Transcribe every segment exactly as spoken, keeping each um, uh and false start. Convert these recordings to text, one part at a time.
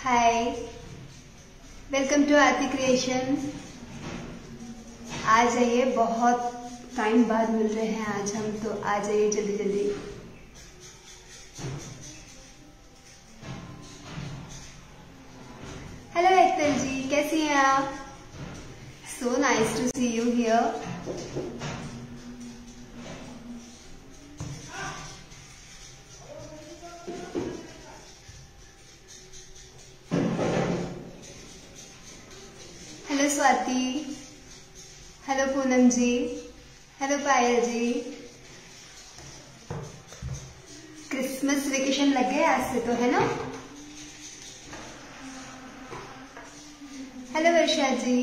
Hi, welcome to Aarti creation. आ जाइए, बहुत टाइम बाद मिल रहे हैं आज हम, तो आ जाइए जल्दी जल्दी। हेलो एकता जी, कैसी हैं आप? So nice to see you here. Hello Swati, hello Poonam ji, hello Payal ji. Christmas vacation लग गए आज से तो, है ना? Hello Varsha ji.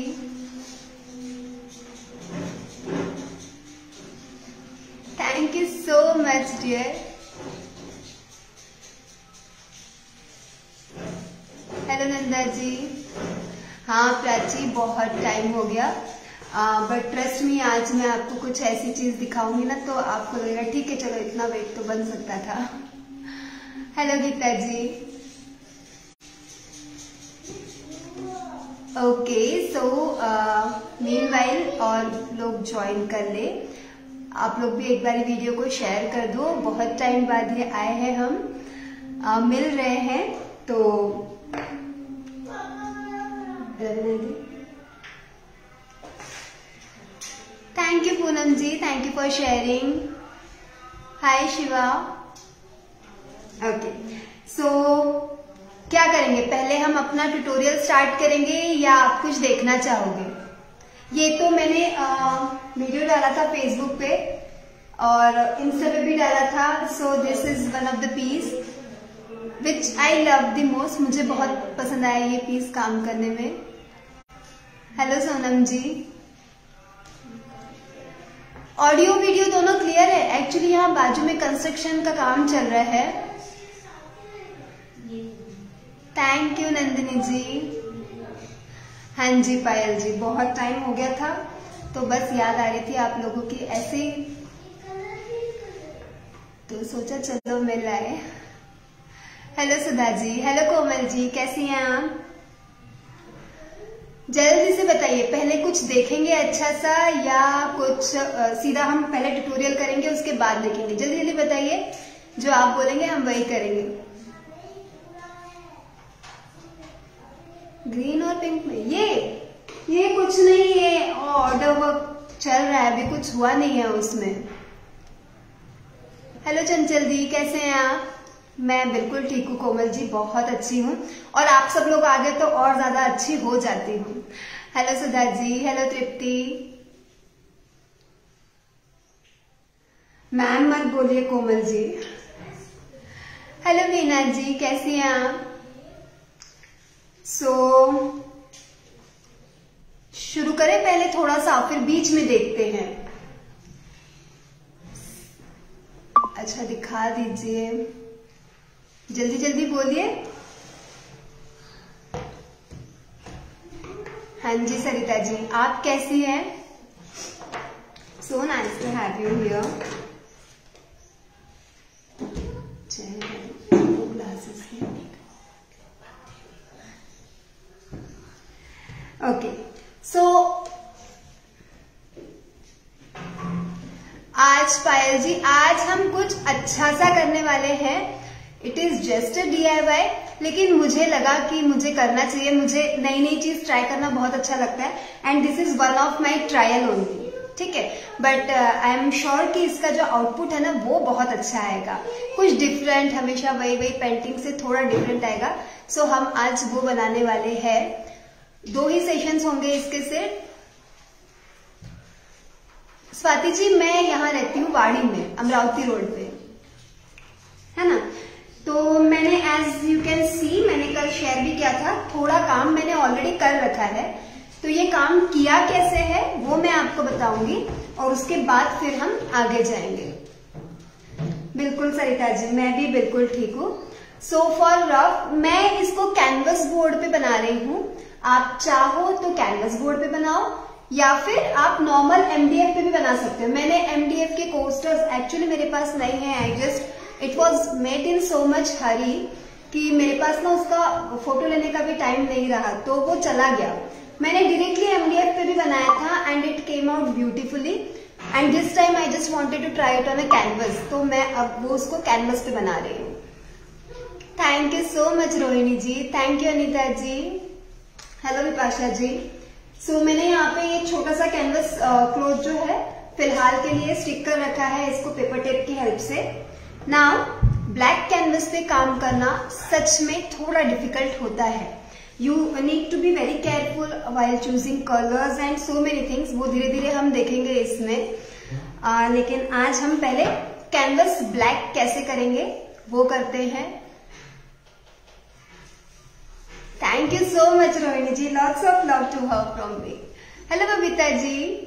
Thank you so much dear. Hello Nanda ji. हाँ प्राची, बहुत टाइम हो गया, बट ट्रस्ट मी, आज मैं आपको कुछ ऐसी चीज दिखाऊंगी ना तो आपको लगेगा ठीक है चलो इतना वेट तो बन सकता था। Hello Geeta ji. Okay, so meanwhile और लोग ज्वाइन कर ले, आप लोग भी एक बार वीडियो को शेयर कर दो। बहुत टाइम बाद ये आए हैं हम, आ, मिल रहे हैं तो thank you Poonam ji, thank you for sharing. Hi Shiva. Okay, so क्या करेंगे, पहले हम अपना ट्यूटोरियल स्टार्ट करेंगे या आप कुछ देखना चाहोगे? ये तो मैंने आ, वीडियो डाला था फेसबुक पे और इंस्टा पे भी डाला था। So this is one of the piece which I love the most. मुझे बहुत पसंद आया ये पीस काम करने में। Hello Sonam ji. Audio video दोनों क्लियर है? एक्चुअली यहाँ बाजू में कंस्ट्रक्शन का काम चल रहा है। Thank you Nandini ji. हाँ जी पायल जी, बहुत टाइम हो गया था तो बस याद आ रही थी आप लोगों की ऐसे, तो सोचा चलो मिल आए। हेलो सुधा जी, हेलो कोमल जी, कैसी हैं आप? जल्दी से बताइए, पहले कुछ देखेंगे अच्छा सा या कुछ आ, सीधा हम पहले ट्यूटोरियल करेंगे उसके बाद देखेंगे? जल्दी जल्दी बताइए, जो आप बोलेंगे हम वही करेंगे। ग्रीन और पिंक में ये ये कुछ नहीं है, ऑर्डर वर्क चल रहा है, अभी कुछ हुआ नहीं है उसमें। हेलो चंचल दी, कैसे हैं आप? मैं बिल्कुल ठीक हूँ कोमल जी, बहुत अच्छी हूँ, और आप सब लोग आगे तो और ज्यादा अच्छी हो जाती हूँ। Hello Sudha ji, hello Tripti. Ma'am मत बोलिए कोमल जी। हेलो मीना जी, कैसी हैं आप? सो so, शुरू करें पहले थोड़ा सा, फिर बीच में देखते हैं। अच्छा दिखा दीजिए, जल्दी जल्दी बोलिए। हाँ जी सरिता जी, आप कैसी हैं? So nice to have you here. Glasses है। ओके, सो आज पायल जी, आज हम कुछ अच्छा सा करने वाले हैं। It is just a D I Y, लेकिन मुझे लगा कि मुझे करना चाहिए। मुझे नई नई चीज ट्राई करना बहुत अच्छा लगता है and this is one of my trial only, ठीक है? बट आई एम श्योर कि इसका जो आउटपुट है ना वो बहुत अच्छा आएगा, कुछ डिफरेंट, हमेशा वही वही पेंटिंग से थोड़ा डिफरेंट आएगा। सो so, हम आज वो बनाने वाले हैं। दो ही सेशंस होंगे इसके सिर्फ। स्वाति जी, मैं यहाँ रहती हूँ वाड़ी में, अमरावती रोड पे, है ना? तो मैंने एज यू कैन सी, मैंने कल शेयर भी किया था, थोड़ा काम मैंने ऑलरेडी कर रखा है। तो ये काम किया कैसे है वो मैं आपको बताऊंगी और उसके बाद फिर हम आगे जाएंगे। बिल्कुल सरिता जी, मैं भी बिल्कुल ठीक हूँ। सो फॉर रफ, मैं इसको कैनवस बोर्ड पे बना रही हूँ। आप चाहो तो कैनवस बोर्ड पे बनाओ या फिर आप नॉर्मल एमडीएफ पे भी बना सकते हो। मैंने एमडीएफ के कोस्टर्स एक्चुअली मेरे पास नहीं है, I just it was made in so much hurry कि मेरे पास ना उसका फोटो लेने का भी टाइम नहीं रहा, तो वो चला गया। मैंने डायरेक्टली एमडीएफ पे भी बनाया था and it came out beautifully and this time I just wanted to try it on a canvas, तो मैं अब वो उसको कैनवस पे बना रही हूँ। Thank you so much Rohini ji, thank you Anita ji, hello Vipasha ji. So so, मैंने यहाँ पे ये छोटा सा कैनवस क्लोथ जो है फिलहाल के लिए स्टिक कर रखा है इसको पेपर टेप की हेल्प से। नाउ ब्लैक कैनवस पे काम करना सच में थोड़ा डिफिकल्ट होता है। You need to be very careful while choosing colours and so many things, वो धीरे धीरे हम देखेंगे इसमें। आ, लेकिन आज हम पहले कैनवस ब्लैक कैसे करेंगे वो करते हैं। Thank you so much Rohini ji, lots of love to her from me. Hello Babita ji.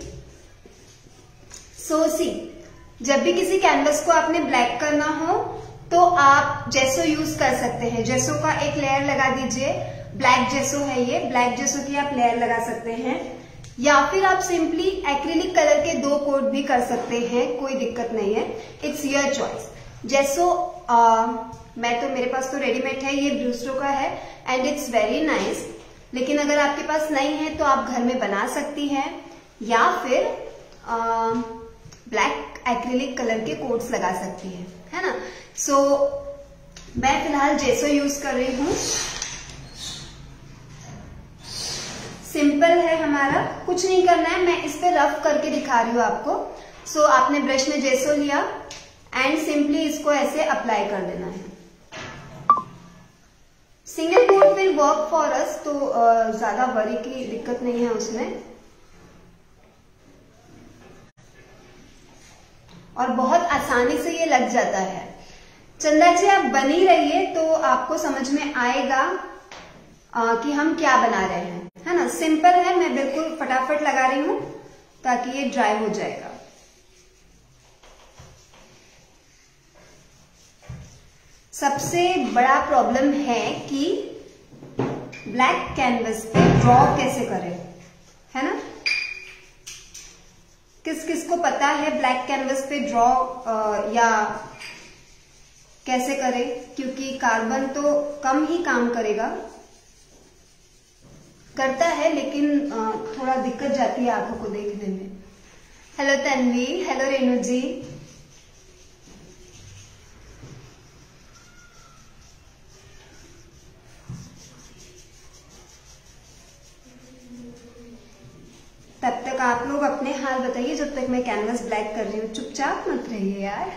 So see, जब भी किसी कैनवस को आपने ब्लैक करना हो तो आप जेसो यूज कर सकते हैं। जेसो का एक लेयर लगा दीजिए, ब्लैक जेसो है ये, ब्लैक जेसो की आप लेयर लगा सकते हैं, या फिर आप सिंपली एक्रिलिक कलर के दो कोट भी कर सकते हैं, कोई दिक्कत नहीं है, इट्स योर चॉइस। जेसो आ, मैं तो मेरे पास तो रेडीमेड है, ये ब्रूस्टो का है एंड इट्स वेरी नाइस। लेकिन अगर आपके पास नहीं है तो आप घर में बना सकती हैं या फिर ब्लैक एक्रिलिक कलर के कोट्स लगा सकती हैं, है ना। सो so, मैं फिलहाल जेसो यूज कर रही हूँ, सिंपल है हमारा, कुछ नहीं करना है, मैं इस पे रफ करके दिखा रही हूँ आपको। सो so, आपने ब्रश में जेसो लिया एंड सिंपली इसको ऐसे अप्लाई कर देना है। Single coat will work for us, तो uh, ज्यादा वरी की दिक्कत नहीं है उसमें, और बहुत आसानी से ये लग जाता है। चंदा जी आप बनी रहिए तो आपको समझ में आएगा आ, कि हम क्या बना रहे हैं, है ना। सिंपल है, मैं बिल्कुल फटाफट लगा रही हूं ताकि ये ड्राई हो जाएगा। सबसे बड़ा प्रॉब्लम है कि ब्लैक कैनवस पे ड्रॉ कैसे करें, है ना। किस किस को पता है ब्लैक कैनवस पे ड्रॉ या कैसे करें, क्योंकि कार्बन तो कम ही काम करेगा, करता है लेकिन थोड़ा दिक्कत जाती है आंखों को देखने में। Hello Tanvi, hello Renu ji. तब तक आप लोग अपने हाल बताइए जब तक मैं कैनवस ब्लैक कर रही हूँ, चुपचाप मत रहिए यार।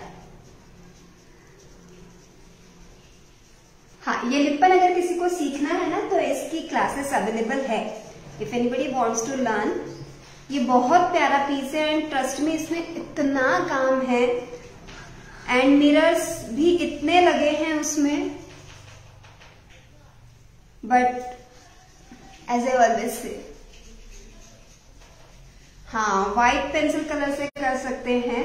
हाँ, ये लिपन अगर किसी को सीखना है ना तो इसकी क्लासेस अवेलेबल है, if anybody wants to learn. ये बहुत प्यारा पीस है एंड ट्रस्ट में इसमें इतना काम है एंड मिरर्स भी इतने लगे हैं उसमें, but as a always say हाँ, व्हाइट पेंसिल कलर से कर सकते हैं।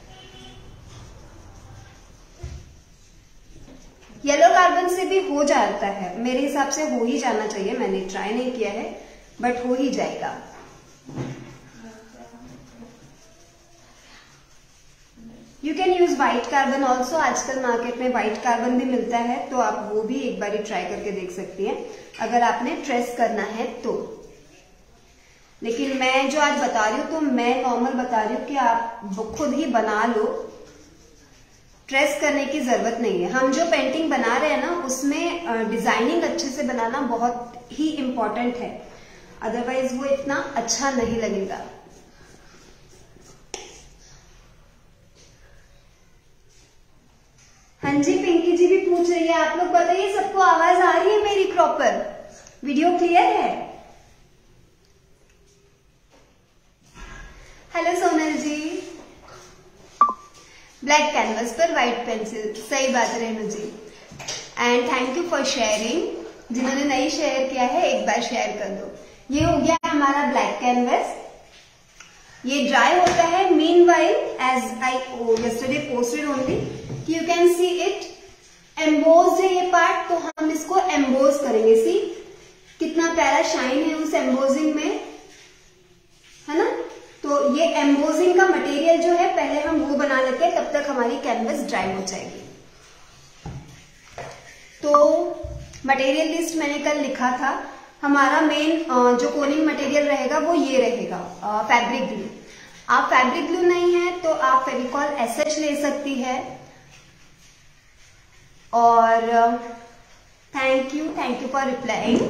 येलो कार्बन से भी हो जाता है, मेरे हिसाब से हो ही जाना चाहिए, मैंने ट्राई नहीं किया है बट हो ही जाएगा। You can use white carbon also, आजकल मार्केट में व्हाइट कार्बन भी मिलता है, तो आप वो भी एक बार ट्राई करके देख सकती हैं अगर आपने ट्रेस करना है तो। लेकिन मैं जो आज बता रही हूँ तो मैं नॉर्मल बता रही हूँ कि आप खुद ही बना लो, ट्रेस करने की जरूरत नहीं है। हम जो पेंटिंग बना रहे हैं ना उसमें डिजाइनिंग अच्छे से बनाना बहुत ही इम्पोर्टेंट है, अदरवाइज वो इतना अच्छा नहीं लगेगा। हाँ जी, पिंकी जी भी पूछ रही है, आप लोग बताइए सबको आवाज आ रही है मेरी प्रॉपर, वीडियो क्लियर है? Hello Sonal ji. Black canvas पर व्हाइट पेंसिल, सही बात है Renu ji, and thank you for sharing. जिन्होंने नहीं शेयर किया है एक बार शेयर कर दो। ये हो गया हमारा ब्लैक कैनवस, ये ड्राई होता है। Meanwhile as I yesterday posted only, you can see it embossed है ये पार्ट, तो हम इसको एम्बोज करेंगे। सी कितना प्यारा शाइन है उस एम्बोजिंग में, है ना। तो ये एम्बोजिंग का मटेरियल जो है पहले हम वो बना लेते हैं, तब तक हमारी कैनवस ड्राई हो जाएगी। तो मटेरियल लिस्ट मैंने कल लिखा था, हमारा मेन जो कोनिंग मटेरियल रहेगा वो ये रहेगा फैब्रिक ग्लू। आप फैब्रिक ग्लू नहीं है तो आप फेविकॉल एसएच ले सकती है। और thank you thank you for replying.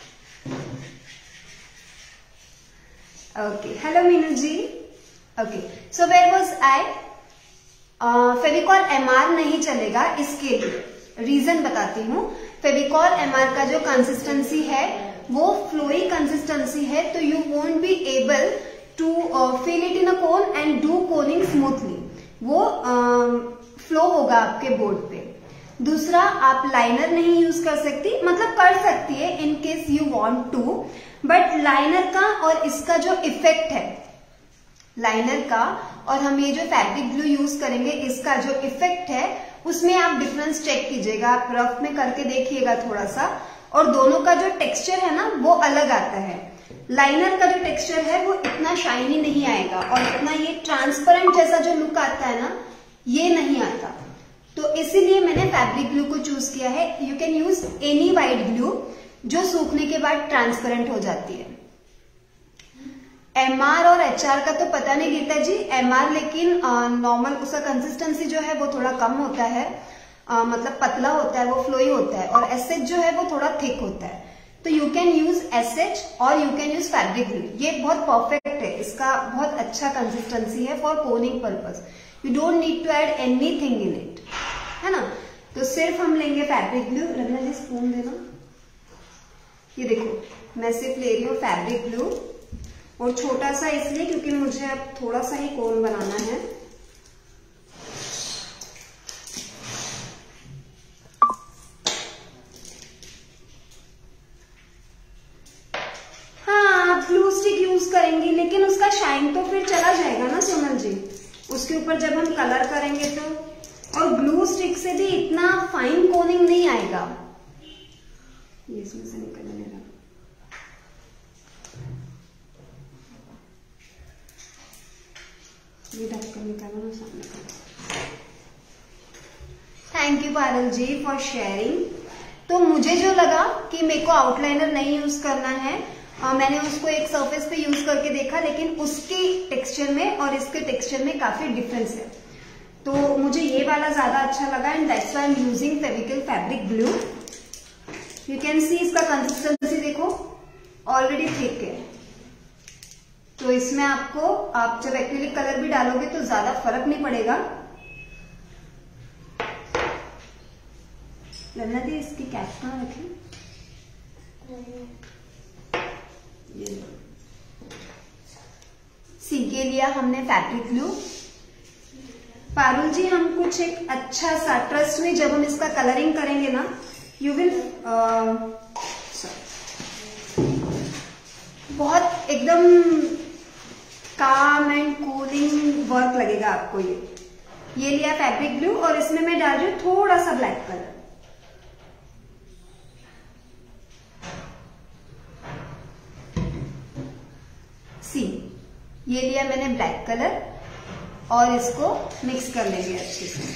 Okay, hello Meenu ji. Okay, so where was I? Fevicol M R नहीं चलेगा, इसके लिए रीजन बताती हूँ। फेविकॉल एमआर का जो कंसिस्टेंसी है वो फ्लोई कंसिस्टेंसी है, तो you won't be able to fill it in a cone and do coning smoothly. वो फ्लो uh, होगा आपके बोर्ड पे। दूसरा, आप लाइनर नहीं यूज कर सकती, मतलब कर सकती है in case you want to, but liner का और इसका जो इफेक्ट है, लाइनर का और हम ये जो फैब्रिक ग्लू यूज करेंगे इसका जो इफेक्ट है उसमें आप डिफरेंस चेक कीजिएगा, आप रफ में करके देखिएगा थोड़ा सा, और दोनों का जो टेक्सचर है ना वो अलग आता है। लाइनर का जो टेक्सचर है वो इतना शाइनी नहीं आएगा और इतना ये ट्रांसपेरेंट जैसा जो लुक आता है ना ये नहीं आता, तो इसीलिए मैंने फैब्रिक ग्लू को चूज किया है। You can use any white glue जो सूखने के बाद ट्रांसपेरेंट हो जाती है। एमआर और एचआर का तो पता नहीं गीता जी, एमआर लेकिन नॉर्मल उसका कंसिस्टेंसी जो है वो थोड़ा कम होता है, आ, मतलब पतला होता है, वो फ्लोई होता है, और एसएच जो है वो थोड़ा थिक होता है। तो यू कैन यूज एसएच और you can use fabric glue, ये बहुत परफेक्ट है, इसका बहुत अच्छा कंसिस्टेंसी है for coning purpose. You don't need to add anything in it, है ना। तो सिर्फ हम लेंगे fabric glue. Raveena ji spoon देना। ये देखो मैं सिर्फ ले रही हूँ फैब्रिक ग्लू, और छोटा सा इसलिए क्योंकि मुझे अब थोड़ा सा ही कोन बनाना है। हाँ, आप ग्लू स्टिक यूज करेंगी लेकिन उसका शाइन तो फिर चला जाएगा ना सोनल जी, उसके ऊपर जब हम कलर करेंगे तो। और ग्लू स्टिक से भी इतना फाइन कोनिंग नहीं आएगा। ये इसमें से निकलने लगा। ये ढक्कन निकालो ना सामने का। Thank you Parul ji for sharing. तो मुझे जो लगा कि मेरे को आउटलाइनर नहीं यूज करना है, आ, मैंने उसको एक सरफेस पे यूज करके देखा, लेकिन उसके टेक्सचर में और इसके टेक्सचर में काफी डिफरेंस है, तो मुझे ये वाला ज्यादा अच्छा लगा and that's why I am using Fevicol fabric glue. You can see इसका कंसिस्टेंसी देखो ऑलरेडी थिक है, तो इसमें आपको आप जब एक्रिलिक कलर भी डालोगे तो ज्यादा फर्क नहीं पड़ेगा। लन्ना दी इसकी कैप कहाँ रखी? सी के लिया हमने फैब्रिक ग्लू। पारुल जी हम कुछ एक अच्छा सा, ट्रस्ट में जब हम इसका कलरिंग करेंगे ना, यू विल बहुत एकदम काम एंड कूलिंग वर्क लगेगा आपको। ये ये लिया फैब्रिक ग्लू और इसमें मैं डाल रही हूँ थोड़ा सा ब्लैक कलर। सी ये लिया मैंने ब्लैक कलर और इसको मिक्स कर लेंगे अच्छे से।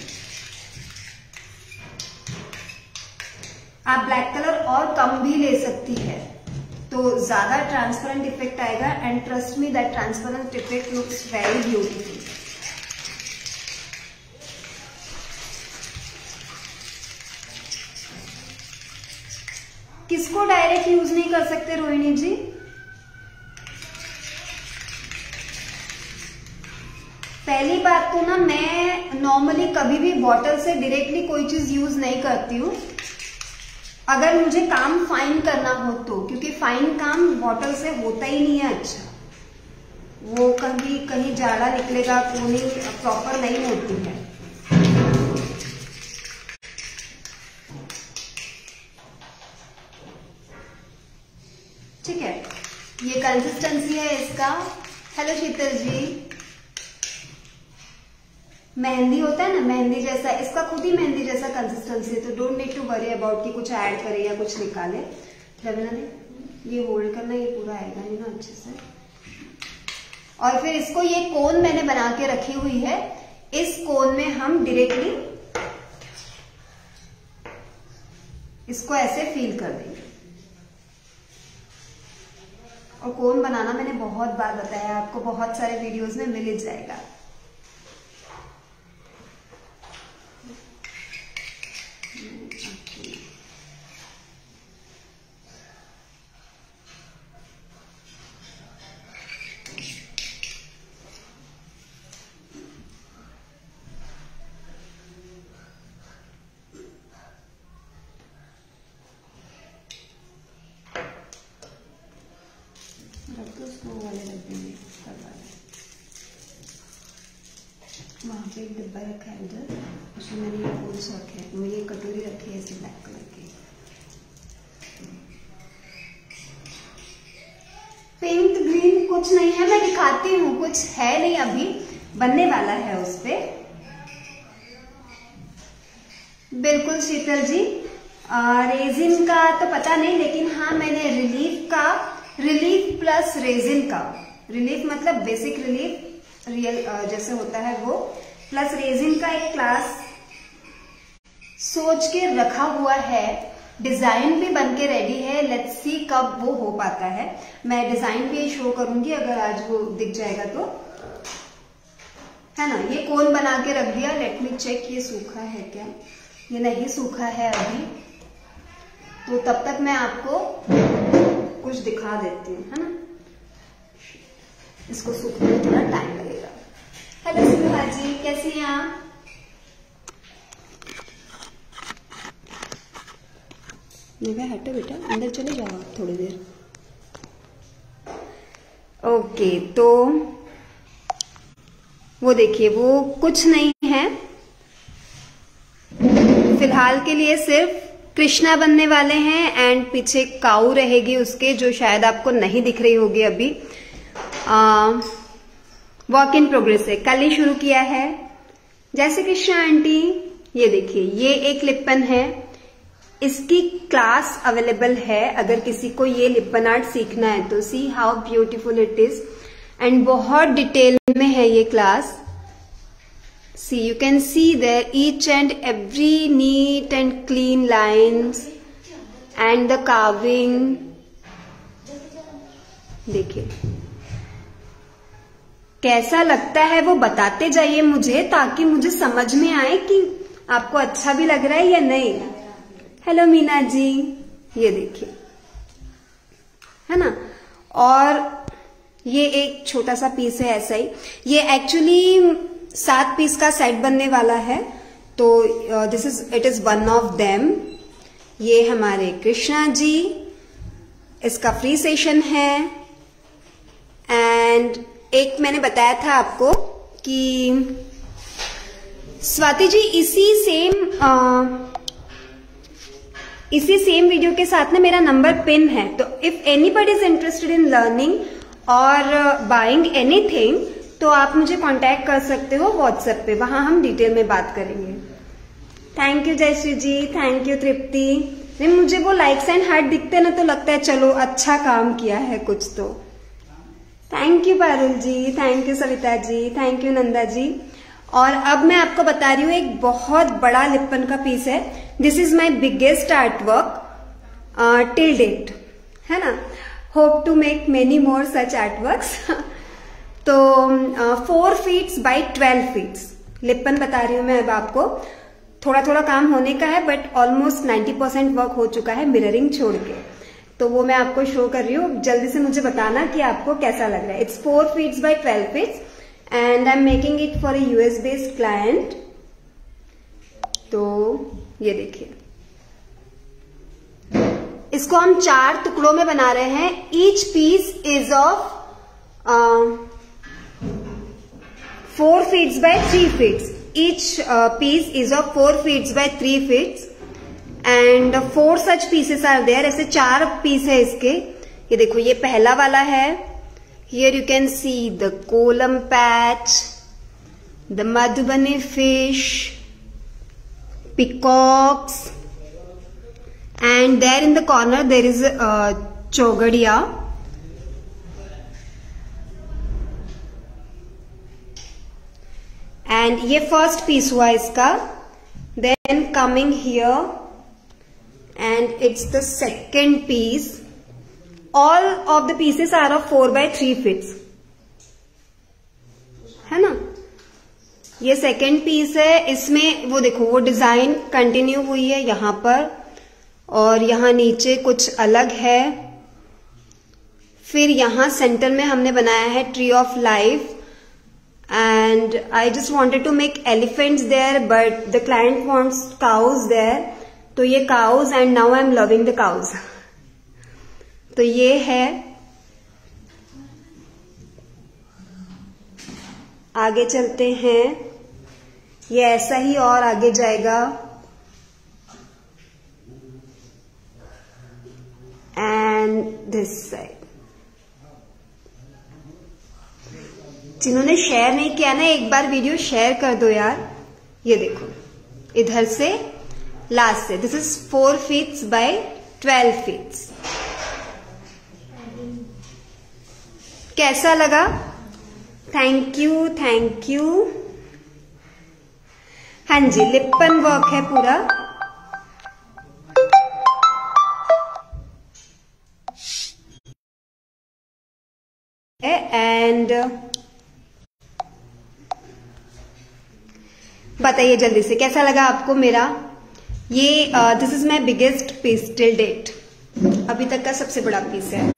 आप ब्लैक कलर और कम भी ले सकती है तो ज्यादा ट्रांसपेरेंट इफेक्ट आएगा, and trust me that transparent effect looks very beautiful. किसको डायरेक्ट यूज नहीं कर सकते रोहिणी जी? पहली बात तो ना, मैं नॉर्मली कभी भी बॉटल से डायरेक्टली कोई चीज यूज नहीं करती हूँ अगर मुझे काम फाइन करना हो तो, क्योंकि फाइन काम बॉटल से होता ही नहीं है अच्छा, वो कभी कहीं जाड़ा निकलेगा, कोनिंग प्रॉपर नहीं होती है। ठीक है, ये कंसिस्टेंसी है इसका। हेलो शीतल जी। मेहंदी होता है ना, मेहंदी जैसा, इसका खुद ही मेहंदी जैसा कंसिस्टेंसी है, तो don't need to worry about कि कुछ ऐड करे या कुछ निकाले। रवीना ने ये होल्ड करना, ये पूरा आएगा नहीं ना अच्छे से। और फिर इसको, ये कोन मैंने बना के रखी हुई है, इस कोन में हम डायरेक्टली इसको ऐसे फील कर देंगे। और कोन बनाना मैंने बहुत बार बताया, आपको बहुत सारे वीडियोस में मिल जाएगा। वहाँ पे एक डिब्बा रखा है उधर, उसमें मैंने ये होल्स रखे हैं, वो ये कटोरी रखी है ऐसे ब्लैक कलर की। पिंक ग्रीन कुछ नहीं है, मैं दिखाती हूँ, कुछ है नहीं, अभी बनने वाला है उस पे। बिल्कुल शीतल जी, रेजिन का तो पता नहीं, लेकिन हाँ मैंने रिलीफ का, रिलीफ प्लस रेजिन का, रिलीफ मतलब बेसिक रिलीफ रियल जैसे होता है वो, प्लस रेजिन का एक क्लास सोच के रखा हुआ है। डिजाइन भी बन के रेडी है, लेट्स सी कब वो हो पाता है। मैं डिजाइन भी शो करूंगी अगर आज वो दिख जाएगा तो, है ना। ये कोन बना के रख दिया, लेट मी चेक ये सूखा है क्या, ये नहीं सूखा है अभी, तो तब तक मैं आपको कुछ दिखा देती हूँ, है ना। इसको सूखने में थोड़ा टाइम लगेगा। हेलो सुहा जी, कैसी हैं आप? नहीं हटो बेटा, अंदर चले जाओ आप थोड़ी देर। ओके, तो वो देखिए वो कुछ नहीं है, फिलहाल के लिए सिर्फ कृष्णा बनने वाले हैं एंड पीछे काऊ रहेगी उसके, जो शायद आपको नहीं दिख रही होगी अभी। वर्क इन प्रोग्रेस है, कल ही शुरू किया है। जैसे कृष्णा आंटी, ये देखिए ये एक लिपन है, इसकी क्लास अवेलेबल है अगर किसी को ये लिपन आर्ट सीखना है तो। See how beautiful it is and बहुत डिटेल में है ये class. See you can see there each and every neat and clean lines and the carving. देखिए कैसा लगता है वो बताते जाइए मुझे, ताकि मुझे समझ में आए कि आपको अच्छा भी लग रहा है या नहीं। हेलो मीना जी, ये देखिए, है ना। और ये एक छोटा सा पीस है ऐसा ही, ये एक्चुअली सात पीस का सेट बनने वाला है, तो this is it is one of them. ये हमारे कृष्णा जी, इसका फ्री सेशन है। एंड एक मैंने बताया था आपको कि स्वाति जी इसी सेम आ, इसी सेम वीडियो के साथ ना मेरा नंबर पिन है, तो if anybody is interested in learning और बाइंग एनीथिंग तो आप मुझे कांटेक्ट कर सकते हो व्हाट्सएप पे, वहां हम डिटेल में बात करेंगे। Thank you Jayashree ji, thank you Tripti. नहीं मुझे वो लाइक्स एंड हार्ट दिखते ना तो लगता है चलो अच्छा काम किया है कुछ तो। Thank you Parul ji, thank you Savita ji, thank you Nanda ji. और अब मैं आपको बता रही हूँ एक बहुत बड़ा लिपन का पीस है। This is my biggest art work till date, है ना। Hope to make many more such art works. तो four feets by twelve feets lippan बता रही हूँ मैं अब आपको। थोड़ा थोड़ा काम होने का है but almost ninety percent work हो चुका है मिररिंग छोड़ के, तो वो मैं आपको शो कर रही हूँ। जल्दी से मुझे बताना कि आपको कैसा लग रहा है। It's four feets by twelve feets and I am making it for a US based client. तो ये देखिए, इसको हम चार टुकड़ों में बना रहे हैं। Each piece is of four feets by three feets. Each piece is of four feets by three feets and four such pieces are there. ऐसे चार पीस है इसके। ये देखो ये पहला वाला है। Here you can see the kolam patch, the Madhubani fish, peacocks, and there in the corner there is a chogadiya. And ये फर्स्ट पीस हुआ इसका। Then coming here and it's the second piece. All of the pieces are of four by three feet, है ना। ये second piece है, इसमें वो देखो वो डिजाइन कंटिन्यू हुई है यहाँ पर, और यहाँ नीचे कुछ अलग है। फिर यहाँ सेंटर में हमने बनाया है tree of life, and I just wanted to make elephants there but the client wants cows there, तो ये cows, and now I am loving the cows. तो ये है, आगे चलते हैं, ये ऐसा ही और आगे जाएगा, एंड दिस साइड। जिन्होंने शेयर नहीं किया ना, एक बार वीडियो शेयर कर दो यार। ये देखो इधर से लास्ट से, this is four feets by twelve feets. कैसा लगा? Thank you, thank you. हाँ जी, लिपन वर्क है पूरा। एंड बताइए जल्दी से कैसा लगा आपको मेरा ये। This is my biggest piece till date, अभी तक का सबसे बड़ा पीस है।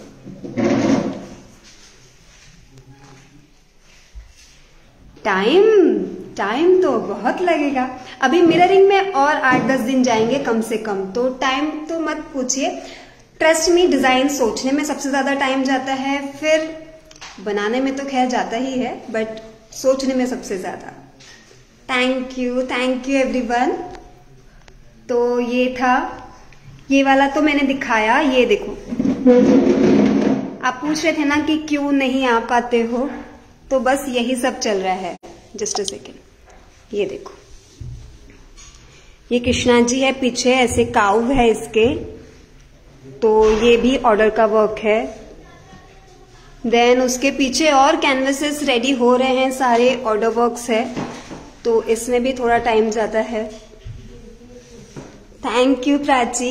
टाइम टाइम तो बहुत लगेगा, अभी मिररिंग में और आठ दस दिन जाएंगे कम से कम, तो टाइम तो मत पूछिए। ट्रस्ट मी, डिजाइन सोचने में सबसे ज्यादा टाइम जाता है, फिर बनाने में तो खैर जाता ही है, बट सोचने में सबसे ज्यादा। Thank you, thank you everyone. तो ये था, ये वाला तो मैंने दिखाया। ये देखो, आप पूछ रहे थे ना कि क्यों नहीं आ पाते हो, तो बस यही सब चल रहा है। जस्ट अ सेकेंड, ये देखो, ये कृष्णा जी है पीछे, ऐसे काउ है इसके, तो ये भी ऑर्डर का वर्क है। देन उसके पीछे और कैनवसेस रेडी हो रहे हैं, सारे ऑर्डर वर्क्स है, तो इसमें भी थोड़ा टाइम जाता है। Thank you Prachi.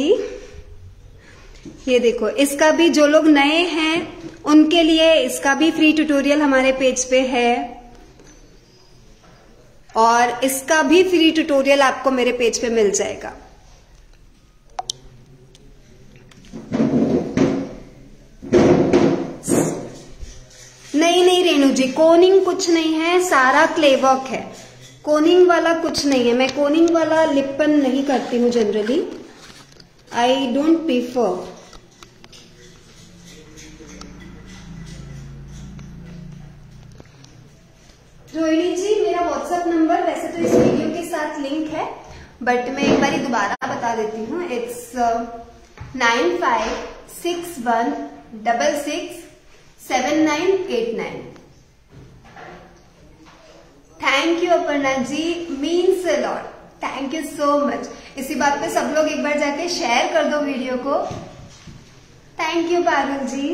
ये देखो, इसका भी जो लोग नए हैं उनके लिए इसका भी फ्री ट्यूटोरियल हमारे पेज पे है, और इसका भी फ्री ट्यूटोरियल आपको मेरे पेज पे मिल जाएगा। नहीं नहीं रेणु जी, कोनिंग कुछ नहीं है, सारा क्ले वर्क है, कोनिंग वाला कुछ नहीं है। मैं कोनिंग वाला लिपन नहीं करती हूँ generally, I don't prefer. Rohini ji, मेरा व्हाट्सएप नंबर वैसे तो इस वीडियो के साथ लिंक है, बट मैं एक बार दोबारा बता देती हूँ। It's nine five six one double six seven nine eight nine. Thank you Aparna ji, means a lot, thank you so much. इसी बात पे सब लोग एक बार जाके शेयर कर दो वीडियो को। Thank you Parul ji.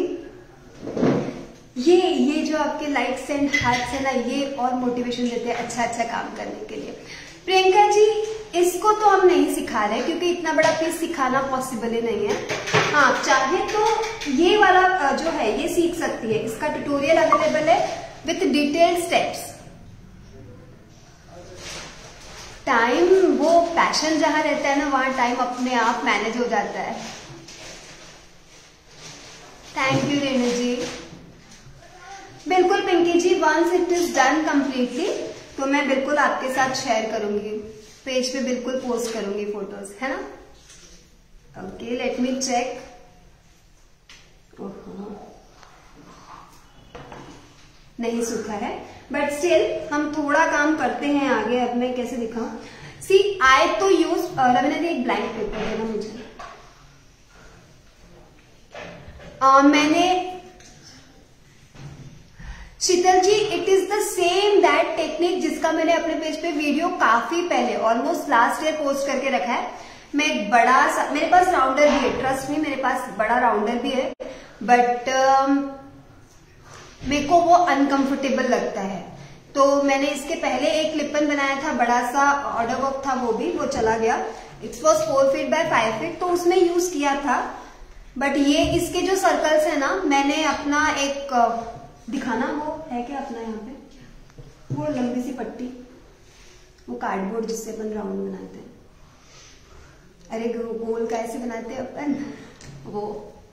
ये ये जो आपके लाइक्स एंड हार्ट्स है ना, ये और मोटिवेशन देते हैं अच्छा अच्छा काम करने के लिए। प्रियंका जी, इसको तो हम नहीं सिखा रहे क्योंकि इतना बड़ा पीस सिखाना पॉसिबल ही नहीं है। हाँ, चाहे तो ये वाला जो है ये सीख सकती है, इसका ट्यूटोरियल अवेलेबल है विथ डिटेल्ड स्टेप्स। टाइम, वो पैशन जहां रहता है ना, वहां टाइम अपने आप मैनेज हो जाता है। Thank you Renu ji. बिल्कुल Pinky ji, once it is done completely तो मैं बिल्कुल आपके साथ शेयर करूंगी, पेज पे बिल्कुल पोस्ट करूंगी फोटोज, है ना। Okay, let me check. नहीं सूखा है, बट स्टिल हम थोड़ा काम करते हैं आगे। अब मैं कैसे दिखाऊं? सी आई तो यूज, रवीना दी एक ब्लैंक पेपर देना मुझे। uh, मैंने Sheetal ji, it is the same that technique जिसका मैंने अपने पेज पे वीडियो काफी पहले, ऑलमोस्ट लास्ट ईयर पोस्ट करके रखा है। मैं एक बड़ा सा, मेरे पास राउंडर भी है, ट्रस्ट मी मेरे पास बड़ा राउंडर भी है, बट uh, मेरे को वो अनकंफर्टेबल लगता है। तो मैंने इसके पहले एक लिपन बनाया था, बड़ा सा ऑर्डर वर्क था, वो भी वो चला गया। It's was four feet by five feet, तो उसमें यूज किया था। बट ये इसके जो सर्कल्स है ना, मैंने अपना एक दिखाना वो है क्या अपना यहाँ पे वो लंबी सी पट्टी, वो कार्डबोर्ड जिससे अपन राउंड बनाते हैं, अरे गोल कैसे बनाते हैं अपन, वो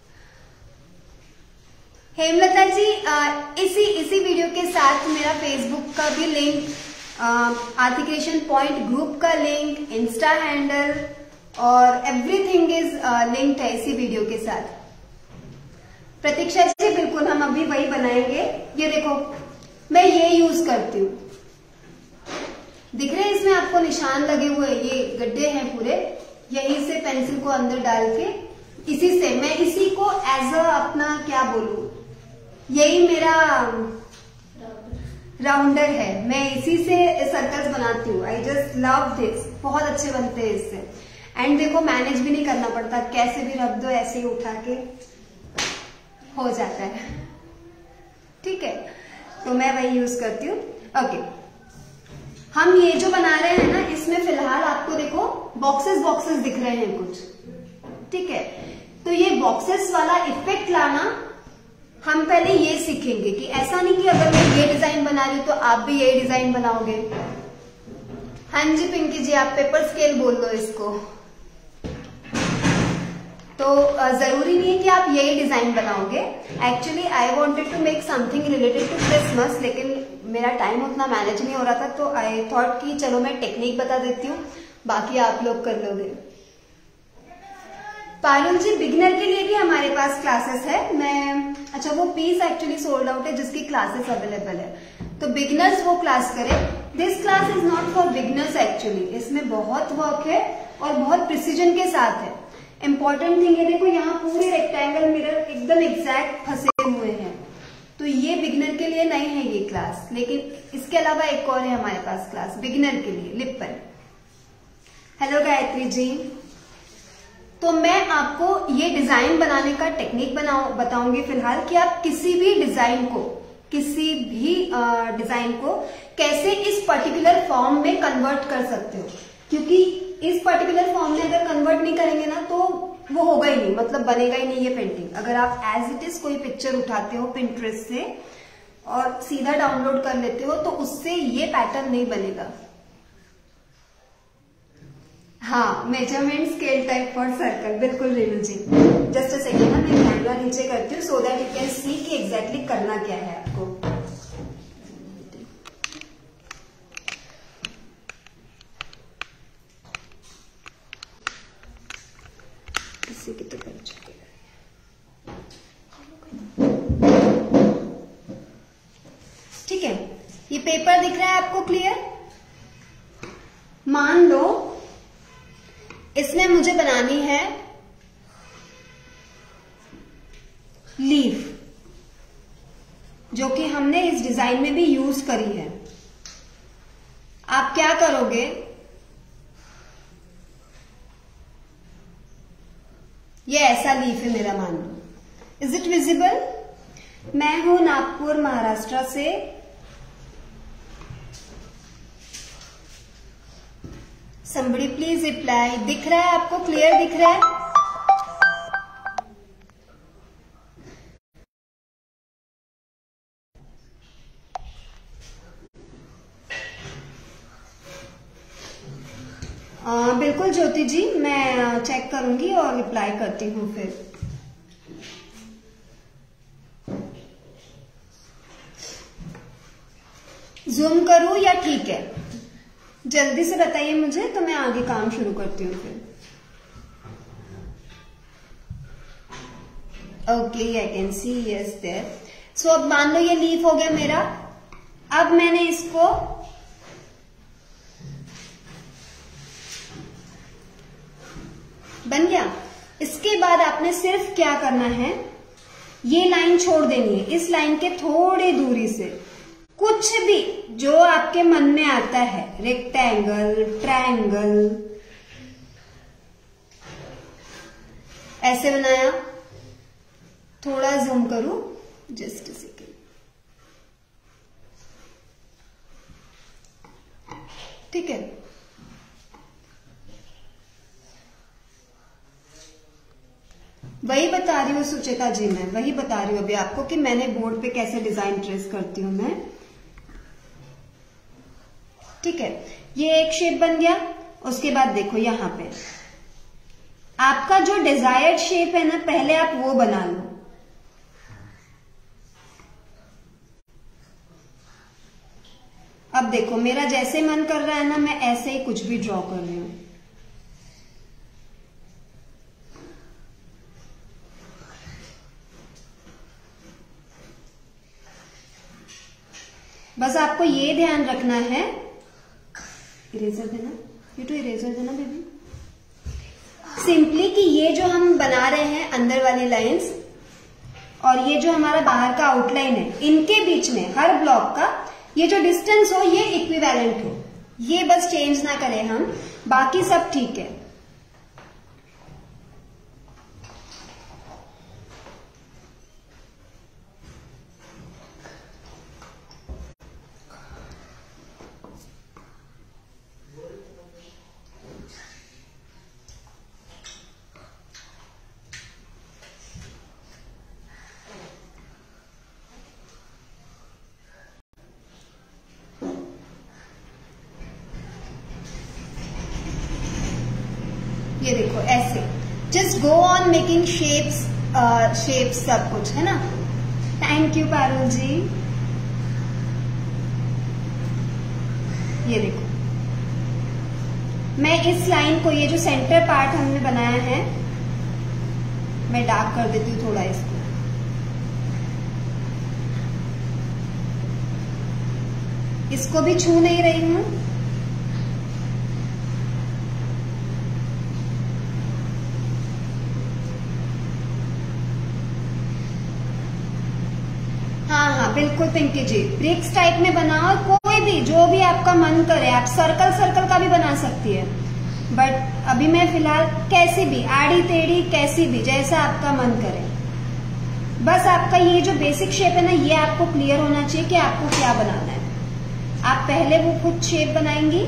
हेमलता जी आ, इसी इसी वीडियो के साथ मेरा फेसबुक का भी लिंक, आर्टिक्रेशन पॉइंट ग्रुप का लिंक, इंस्टा हैंडल और एवरीथिंग इज लिंक्ड है इसी वीडियो के साथ। प्रतीक्षा जी बिल्कुल हम अभी वही बनाएंगे। ये देखो मैं ये यूज करती हूँ, दिख रहे हैं इसमें आपको निशान लगे हुए, ये गड्ढे हैं पूरे, यहीं से पेंसिल को अंदर डाल के इसी से मैं इसी को एज अ अपना क्या बोलूं, यही मेरा राउंडर है, मैं इसी से सर्कल्स बनाती हूँ। आई जस्ट लव दिस, बहुत अच्छे बनते हैं इससे। एंड देखो मैनेज भी नहीं करना पड़ता, कैसे भी रख दो ऐसे ही उठा के हो जाता है, ठीक है। तो मैं वही यूज करती हूँ। ओके, हम ये जो बना रहे हैं ना, इसमें फिलहाल आपको देखो बॉक्सेस बॉक्सेस दिख रहे हैं कुछ, ठीक है। तो ये बॉक्सेस वाला इफेक्ट लाना हम पहले ये सीखेंगे कि ऐसा नहीं कि अगर मैं ये डिजाइन बना रही हूं तो आप भी ये डिजाइन बनाओगे। हाँ जी पिंकी जी, आप पेपर स्केल बोल दो इसको। तो जरूरी नहीं है कि आप यही डिजाइन बनाओगे। Actually I wanted to make something related to Christmas, लेकिन मेरा टाइम उतना मैनेज नहीं हो रहा था, तो आई थॉट कि चलो मैं टेक्निक बता देती हूँ, बाकी आप लोग कर लोगे। पारुल जी बिगिनर के लिए भी हमारे पास क्लासेस है। मैं अच्छा वो पीस एक्चुअली सोल्ड आउट है जिसकी क्लासेस अवेलेबल है, तो बिगिनर्स वो क्लास करें। This class is not for beginners actually, इसमें बहुत वर्क है और बहुत प्रिसीजन के साथ है। इंपॉर्टेंट थिंग है, देखो यहाँ पूरे रेक्टेंगल मिरर एकदम एग्जैक्ट फंसे हुए हैं, तो ये बिगिनर के लिए नहीं है ये क्लास। लेकिन इसके अलावा एक और है हमारे पास क्लास बिगिनर के लिए, lip pen. Hello Gayatri ji, तो मैं आपको ये डिजाइन बनाने का टेक्निक बनाओ बताऊंगी फिलहाल कि आप किसी भी डिजाइन को किसी भी डिजाइन को कैसे इस पर्टिकुलर फॉर्म में कन्वर्ट कर सकते हो, क्योंकि इस पर्टिकुलर फॉर्म में अगर कन्वर्ट नहीं करेंगे ना तो वो होगा ही नहीं, मतलब बनेगा ही नहीं ये पेंटिंग। अगर आप एज इट इज कोई पिक्चर उठाते हो पिंटरेस्ट से और सीधा डाउनलोड कर लेते हो तो उससे ये पैटर्न नहीं बनेगा। हाँ, measurement scale type for circle, बिल्कुल Renu ji. Just a second ना, मैं कैमरा नीचे करती हूँ so that you can see कि एग्जैक्टली करना क्या है आपको। इसी की तो कर चुके हैं, ठीक है। ये पेपर दिख रहा है आपको क्लियर? मान लो इसमें मुझे बनानी है लीफ, जो कि हमने इस डिजाइन में भी यूज करी है। आप क्या करोगे, ये ऐसा लीफ है मेरा, मान लो। Is it visible? मैं हूं नागपुर महाराष्ट्र से। Somebody please reply। दिख रहा है आपको? क्लियर दिख रहा है? आ, बिल्कुल ज्योति जी, मैं चेक करूंगी और रिप्लाई करती हूँ फिर। जूम करूं या ठीक है? जल्दी से बताइए मुझे, तो मैं आगे काम शुरू करती हूँ फिर। Okay, I can see, yes there. So अब मान लो ये लीफ हो गया मेरा। अब मैंने इसको बन गया। इसके बाद आपने सिर्फ क्या करना है, ये लाइन छोड़ देनी है। इस लाइन के थोड़ी दूरी से कुछ भी जो आपके मन में आता है, रेक्टेंगल, ट्रायंगल, ऐसे बनाया। थोड़ा जूम करूं, जस्ट सेकेंड, ठीक है। वही बता रही हूँ सुचेता जी, मैं वही बता रही हूँ अभी आपको कि मैंने बोर्ड पे कैसे डिजाइन ट्रेस करती हूँ मैं। ठीक है, ये एक शेप बन गया। उसके बाद देखो यहाँ पे आपका जो डिजायर्ड शेप है ना, पहले आप वो बना लो। अब देखो मेरा जैसे मन कर रहा है ना, मैं ऐसे ही कुछ भी ड्रॉ कर रही हूं। बस आपको ये ध्यान रखना है, इरेजर देना, ये तो इरेजर देना बेबी, सिंपली कि ये जो हम बना रहे हैं अंदर वाली लाइंस और ये जो हमारा बाहर का आउटलाइन है, इनके बीच में हर ब्लॉक का ये जो डिस्टेंस हो ये इक्विवेलेंट हो, ये बस चेंज ना करें हम, बाकी सब ठीक है। ये देखो ऐसे just go on making shapes, shapes सब कुछ है ना। Thank you Parul ji. ये देखो मैं इस लाइन को, ये जो सेंटर पार्ट हमने बनाया है, मैं डार्क कर देती हूँ थोड़ा इसको। इसको भी छू नहीं रही हूं। हाँ हाँ बिल्कुल पिंकी जी, ब्रिक्स टाइप में बनाओ, कोई भी जो भी आपका मन करे। आप सर्कल सर्कल का भी बना सकती है, बट अभी मैं फिलहाल कैसी भी आड़ी टेढ़ी, कैसी भी जैसा आपका मन करे। बस आपका ये जो बेसिक शेप है ना, ये आपको क्लियर होना चाहिए कि आपको क्या बनाना है। आप पहले वो खुद शेप बनाएंगी,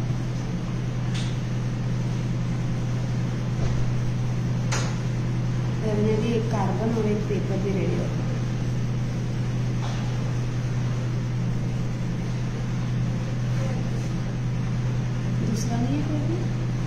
एक कार्बन और एक पेपर भी रेडी होगा। दूसरा नहीं है कोई भी।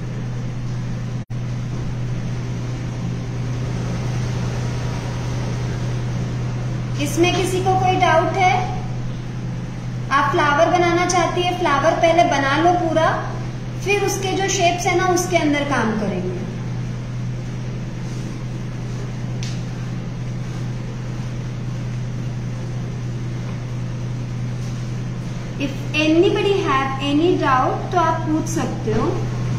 इसमें किसी को कोई डाउट है? आप फ्लावर बनाना चाहती है, फ्लावर पहले बना लो पूरा, फिर उसके जो शेप्स है ना उसके अंदर काम करेंगे। If anybody have any doubt तो आप पूछ सकते हो।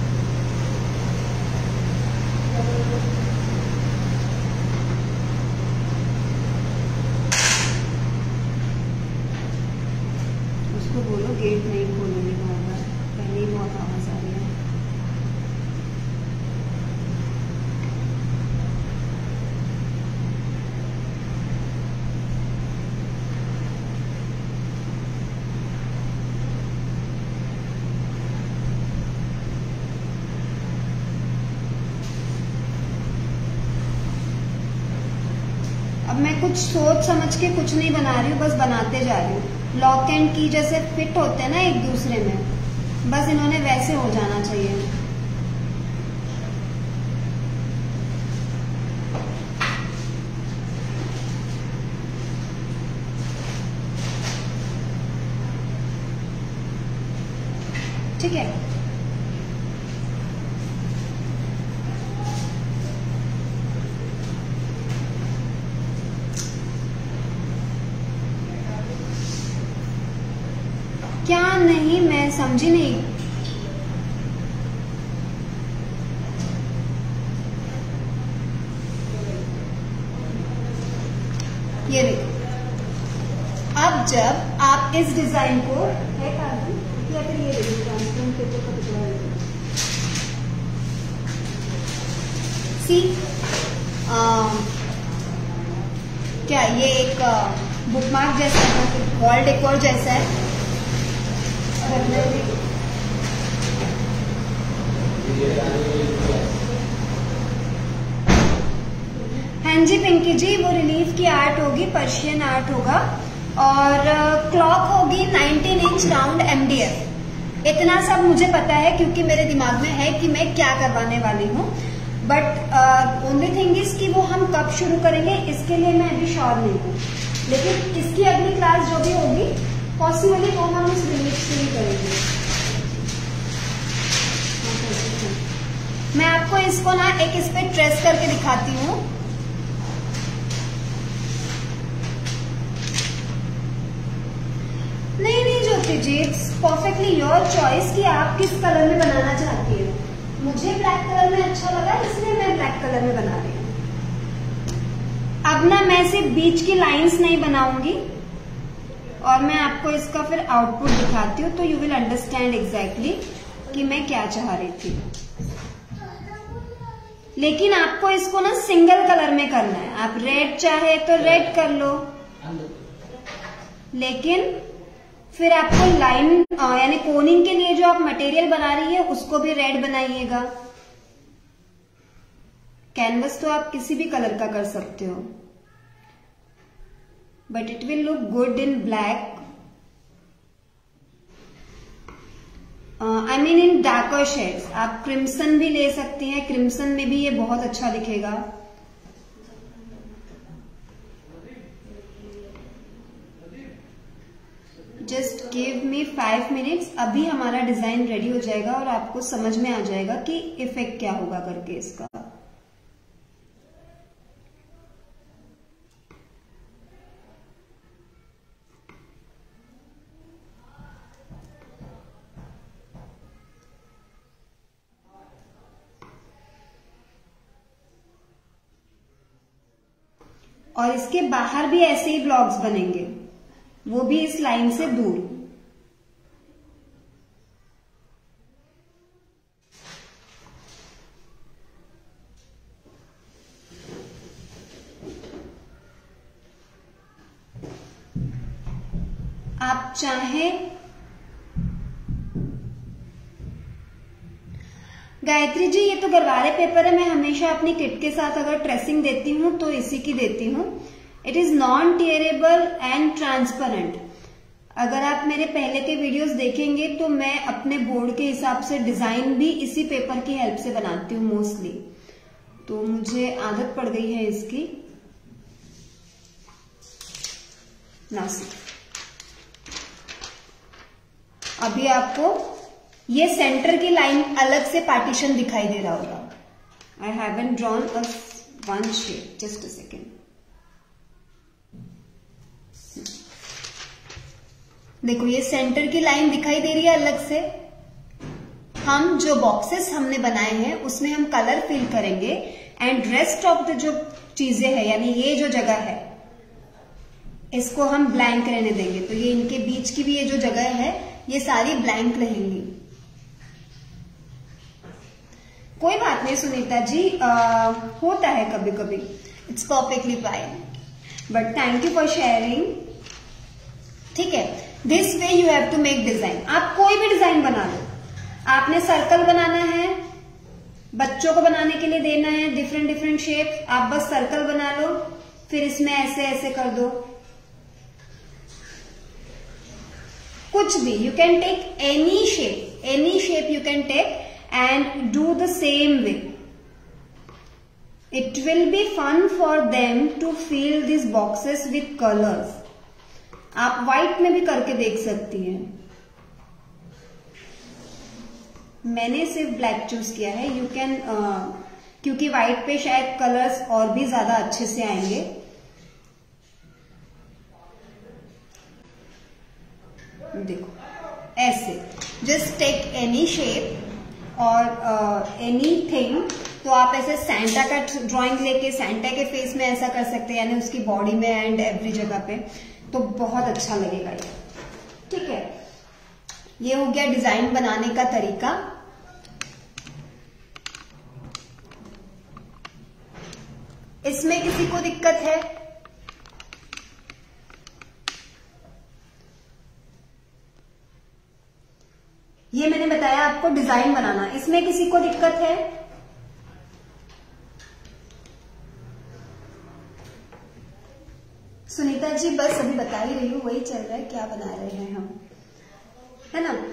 उसको बोलो गेट नहीं खोलेंगे बार बार, पहले ही बहुत आवाज आ रही है। अब मैं कुछ सोच समझ के कुछ नहीं बना रही हूँ, बस बनाते जा रही हूँ। लॉक एंड की जैसे फिट होते हैं ना एक दूसरे में, बस इन्होंने वैसे हो जाना चाहिए। ठीक है, क्या नहीं, मैं समझी नहीं। ये देखो, अब जब आप इस डिजाइन को है कार्बन या फिर ये देखो ट्रांसपेरेंट पेपर का टुकड़ा है, सी क्या ये एक बुकमार्क जैसा है, वॉल डेकोर जैसा है। हाँ जी पिंकी जी, वो रिलीफ की आर्ट होगी, पर्शियन आर्ट होगा, और क्लॉक होगी नाइनटीन इंच राउंड एमडीएफ। इतना सब मुझे पता है क्योंकि मेरे दिमाग में है कि मैं क्या करवाने वाली हूँ, बट ओनली थिंग इज कि वो हम कब शुरू करेंगे इसके लिए मैं अभी श्योर नहीं हूँ, लेकिन इसकी अगली क्लास जो भी होगी पॉसिबली वो हम उस रिलीफ से ही करेंगे। मैं आपको इसको ना एक इस पे ट्रेस करके दिखाती हूँ। नहीं नहीं Jyoti ji, it's perfectly your choice कि आप किस कलर में बनाना चाहती हो। मुझे ब्लैक कलर में अच्छा लगा इसलिए मैं ब्लैक कलर में बना रही हूँ। अब ना मैं सिर्फ बीच की लाइंस नहीं बनाऊंगी और मैं आपको इसका फिर आउटपुट दिखाती हूँ, तो यू विल अंडरस्टैंड एग्जैक्टली कि मैं क्या चाह रही थी। लेकिन आपको इसको ना सिंगल कलर में करना है। आप रेड चाहे तो रेड कर लो, लेकिन फिर आपको लाइन यानी कोनिंग के लिए जो आप मटेरियल बना रही है उसको भी रेड बनाइएगा। कैनवस तो आप किसी भी कलर का कर सकते हो, but it will look good in black, I mean in darker shades. आप क्रिम्सन भी ले सकती हैं, क्रिम्सन में भी ये बहुत अच्छा दिखेगा। Just give me five minutes, अभी हमारा डिजाइन रेडी हो जाएगा और आपको समझ में आ जाएगा कि इफेक्ट क्या होगा करके इसका। और इसके बाहर भी ऐसे ही ब्लॉक्स बनेंगे, वो भी इस लाइन से दूर। आप चाहें गायत्री जी, ये तो गरवारे पेपर है, मैं हमेशा अपनी किट के साथ अगर ट्रेसिंग देती हूँ तो इसी की देती हूँ। It is non tearable and transparent. अगर आप मेरे पहले के वीडियोस देखेंगे तो मैं अपने बोर्ड के हिसाब से डिजाइन भी इसी पेपर की हेल्प से बनाती हूँ मोस्टली, तो मुझे आदत पड़ गई है इसकी। नासिक अभी आपको ये सेंटर की लाइन अलग से पार्टीशन दिखाई दे रहा होगा। I haven't drawn a one shape, just a second. देखो ये सेंटर की लाइन दिखाई दे रही है अलग से। हम जो बॉक्सेस हमने बनाए हैं उसमें हम कलर फिल करेंगे एंड रेस्ट ऑफ द जो चीजें हैं यानी ये जो जगह है इसको हम ब्लैंक रहने देंगे। तो ये इनके बीच की भी ये जो जगह है ये सारी ब्लैंक रहेंगी। कोई बात नहीं सुनीता जी, आ, होता है कभी कभी, it's perfectly fine, but thank you for sharing. ठीक है, this way you have to make design. आप कोई भी डिजाइन बना लो। आपने सर्कल बनाना है, बच्चों को बनाने के लिए देना है डिफरेंट डिफरेंट शेप, आप बस सर्कल बना लो, फिर इसमें ऐसे ऐसे कर दो। कुछ भी, you can take any shape, any shape you can take and do the same way. It will be fun for them to fill these boxes with colors. आप व्हाइट में भी करके देख सकती हैं। मैंने सिर्फ ब्लैक चूज किया है, यू कैन uh, क्योंकि व्हाइट पे शायद कलर्स और भी ज्यादा अच्छे से आएंगे। देखो ऐसे जस्ट टेक एनी शेप और एनी uh, थिंग। तो आप ऐसे सैंटा का ड्राइंग लेके सैंटा के फेस में ऐसा कर सकते हैं, यानी उसकी बॉडी में एंड एवरी जगह पे, तो बहुत अच्छा लगेगा ये। ठीक है, ये हो गया डिजाइन बनाने का तरीका। इसमें किसी को दिक्कत है? ये मैंने बताया आपको डिजाइन बनाना, इसमें किसी को दिक्कत है? सुनीता जी बस अभी बता ही रही हूँ, वही चल रहा है, क्या बना रहे हैं हम, है ना।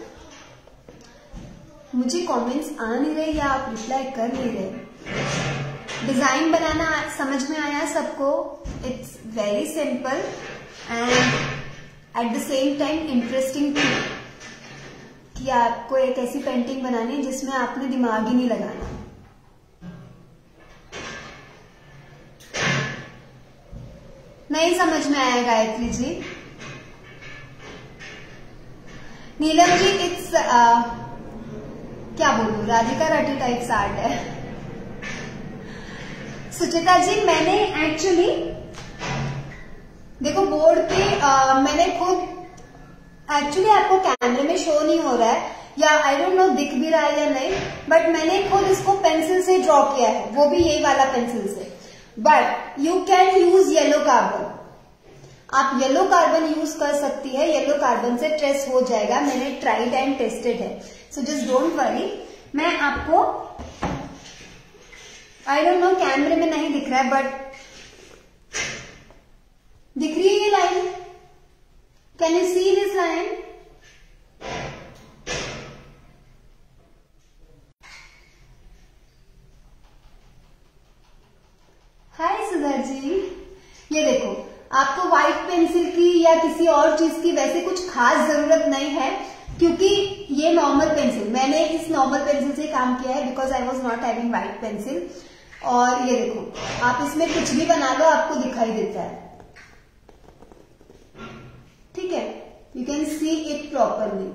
मुझे कमेंट्स आ नहीं रहे या आप रिप्लाई कर नहीं रहे। डिजाइन बनाना समझ में आया सबको? It's very simple and at the same time interesting too, कि आपको एक ऐसी पेंटिंग बनानी है जिसमें आपने दिमाग ही नहीं लगाना। नहीं समझ में आया गायत्री जी? नीलम जी इट्स क्या बोलूं, राधिका राठी टाइप्स आर्ट है। सुचिता जी मैंने एक्चुअली देखो बोर्ड पे आ, मैंने खुद एक्चुअली आपको कैमरे में शो नहीं हो रहा है या आई डोंट नो दिख भी रहा है या नहीं, बट मैंने खुद इसको पेंसिल से ड्रॉ किया है, वो भी यही वाला पेंसिल से। But you can use yellow carbon, आप येलो कार्बन यूज कर सकती है, येलो कार्बन से ट्रेस हो जाएगा, मैंने ट्राइड एंड टेस्टेड है, सो जस्ट डोंट वरी। मैं आपको आई डोंट नो कैमरे में नहीं दिख रहा है बट दिख रही है ये line, can you see this line? Hi Sudha ji, ये देखो आपको व्हाइट पेंसिल की या किसी और चीज की वैसे कुछ खास जरूरत नहीं है, क्योंकि ये नॉर्मल पेंसिल, मैंने इस नॉर्मल पेंसिल से काम किया है because I was not having white pencil. और ये देखो आप इसमें कुछ भी बना लो आपको दिखाई देता है, ठीक है, you can see it properly.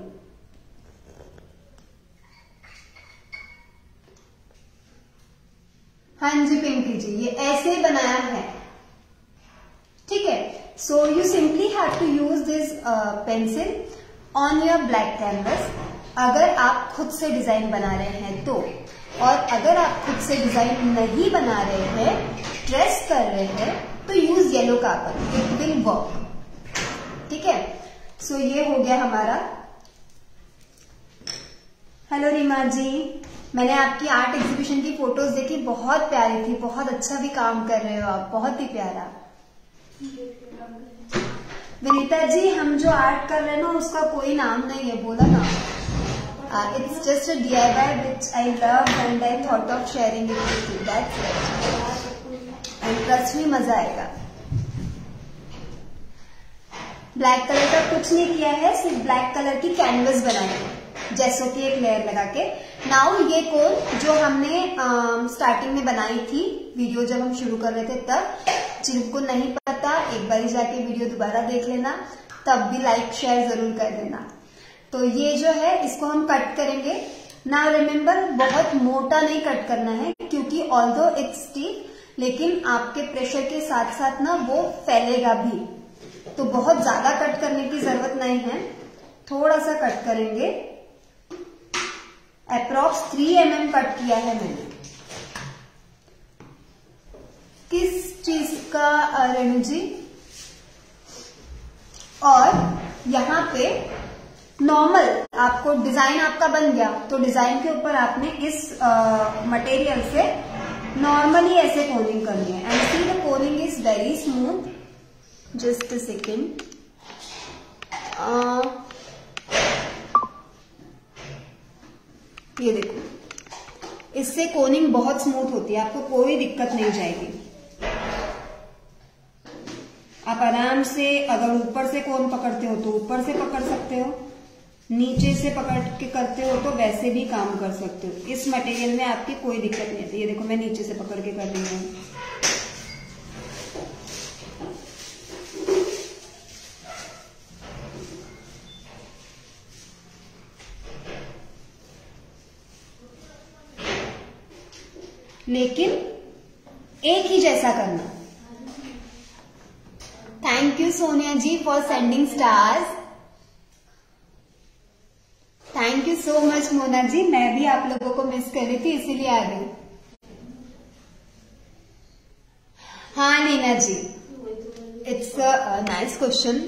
हाँ जी पिंकी जी, ये ऐसे बनाया है, ठीक है। So you simply have to use this pencil on your black canvas, अगर आप खुद से डिजाइन बना रहे हैं तो, और अगर आप खुद से डिजाइन नहीं बना रहे हैं, ट्रेस कर रहे हैं, तो use yellow carbon, it will work, ठीक है। सो ये हो गया हमारा। हेलो रीमा जी, मैंने आपकी आर्ट एग्जीबिशन की फोटोज देखी, बहुत प्यारी थी, बहुत अच्छा भी काम कर रहे हो आप, बहुत ही प्यारा। विनीता जी हम जो आर्ट कर रहे हैं ना उसका कोई नाम नहीं है, बोला ना, it's just a D I Y which I love and I thought of sharing it with you, that's it, and trust me मजा आएगा। ब्लैक कलर का कुछ नहीं किया है, सिर्फ ब्लैक कलर की कैनवस बनाई है, जैसो की एक लेयर लगा के। नाउ ये कोन जो हमने स्टार्टिंग में बनाई थी, वीडियो जब हम शुरू कर रहे थे तब, जिनको नहीं पता एक बार जाके वीडियो दोबारा देख लेना, तब भी लाइक शेयर जरूर कर देना। तो ये जो है इसको हम कट करेंगे ना, रिमेम्बर बहुत मोटा नहीं कट करना है, क्योंकि ऑल्दो इट्स स्टिक, लेकिन आपके प्रेशर के साथ साथ ना वो फैलेगा भी, तो बहुत ज्यादा कट करने की जरूरत नहीं है, थोड़ा सा कट करेंगे। Approx three M M cut किया है मैंने। किस चीज का रेणु जी? और यहाँ पे नॉर्मल आपको डिजाइन आपका बन गया, तो डिजाइन के ऊपर आपने इस मटेरियल से नॉर्मली ऐसे कोनिंग करनी है, and see the coning is very smooth. Just a second, ये देखो इससे कोनिंग बहुत स्मूथ होती है, आपको कोई दिक्कत नहीं जाएगी। आप आराम से अगर ऊपर से कोन पकड़ते हो तो ऊपर से पकड़ सकते हो, नीचे से पकड़ के करते हो तो वैसे भी काम कर सकते हो, इस मटेरियल में आपकी कोई दिक्कत नहीं आती। ये देखो मैं नीचे से पकड़ के कर रही हूँ। लेकिन एक ही जैसा करना। Thank you Sonia ji for sending stars, thank you so much Mona ji, मैं भी आप लोगों को मिस कर रही थी इसीलिए आ गई। हाँ Neena ji, it's a nice question.